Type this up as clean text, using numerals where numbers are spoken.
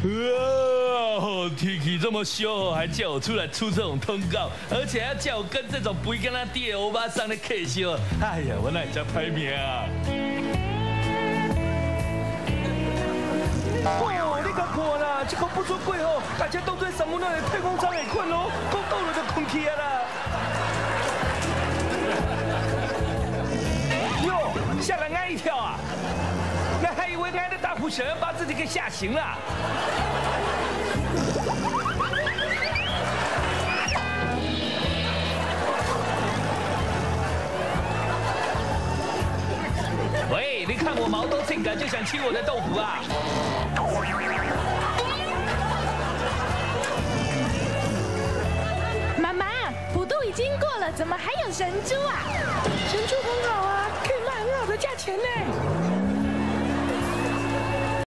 天气这么凶，还叫我出来出这种通告，而且还叫我跟这种肥跟他爹欧巴桑的客笑。哎呀，我哪会这歹命啊！ 哦，你甲看啦，这个不出过后，大家当作三温暖的太空舱会困咯，讲到了就困去啊啦。哟，吓人家一跳啊！那还以为你还在大呼小要把自己给吓醒了。喂，你看我毛都性感，就想亲我的豆腐啊？ 妈妈，普渡已经过了，怎么还有神猪啊？ 神猪很好啊，可以卖很好的价钱呢。